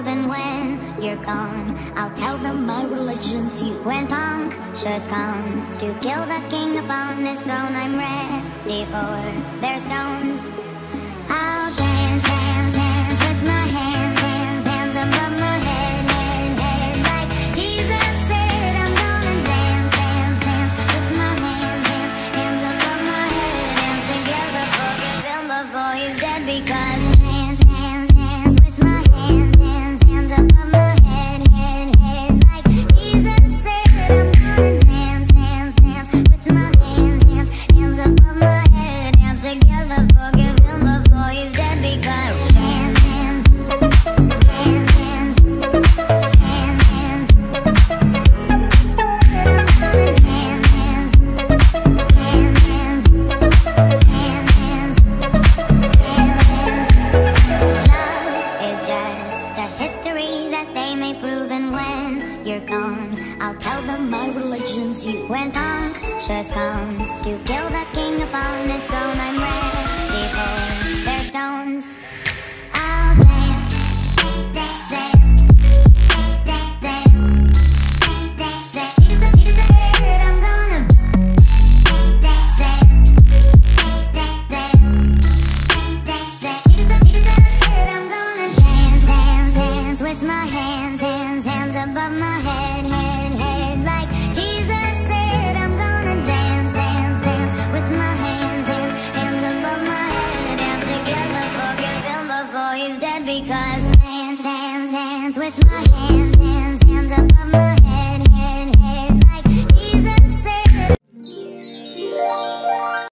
proven when you're gone. I'll tell them my religion's you. When punctures comes to kill the king upon his throne, I'm ready for their stones. I'll dance, dance, dance with my hands, hands, hands above my head, head, head. Like Jesus said, I'm gonna dance, dance, dance with my hands, hands, hands above my head. Dance together, forgive him before he's dead, because hands, hands, hands with my hands, hands, hands above my head, head, head. Like Jesus said, I'm gonna dance, dance, dance with my hands, hands, hands above my head. Dance together, forgive him before he's dead, because hands, hands, hands, hands, hands, hands, hands, hands, hands, hands, love is just a history that they may prove, and when you're gone, I'll tell them my religion's you. When punctures comes to kill the king upon his throne, I'm ready for their stones. I'll dance, dance, dance, dance, dance, dance, dance. Jesus said I'm gonna dance, dance, dance, dance, dance. Jesus said I'm gonna dance, dance, dance with my hands, hands, hands above my head, head, head. Like Jesus said, I'm gonna dance, dance, dance with my hands, hands, hands above my head. Dance together, forgive him before he's dead, because dance, dance, dance with my hands, hands, hands above my head.